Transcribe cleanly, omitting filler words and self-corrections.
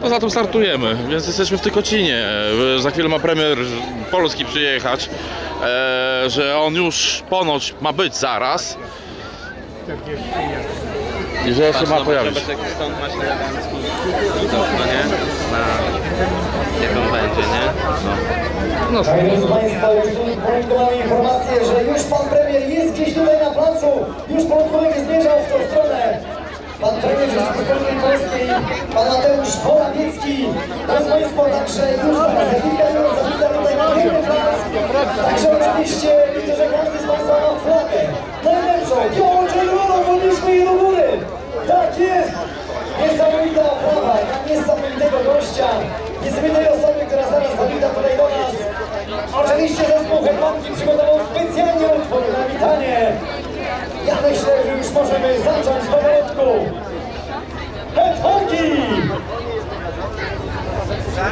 Poza tym startujemy, więc jesteśmy w Tykocinie. Za chwilę ma premier Polski przyjechać, że on już ponoć ma być zaraz. I że jeszcze ma pojawić. Stąd masz elegancki widok, no nie? Na jak on będzie, nie? No. Drodzy Państwo, już mamy informację, że już Pan Premier jest gdzieś tutaj na placu. Już porządkowy zmierzał w tą stronę. Pan Premier Rzeczypospolitej Polskiej, Pan Mateusz Morawiecki. Drodzy Państwo, także już zaraz, za kilka minut zawita tutaj na wielki plac. Także oczywiście widzę, że każdy z Państwa ma flagę. Najlepszą, biało-czerwoną, podnieśmy je do góry. Tak jest! Niesamowita oprawa, niesamowita.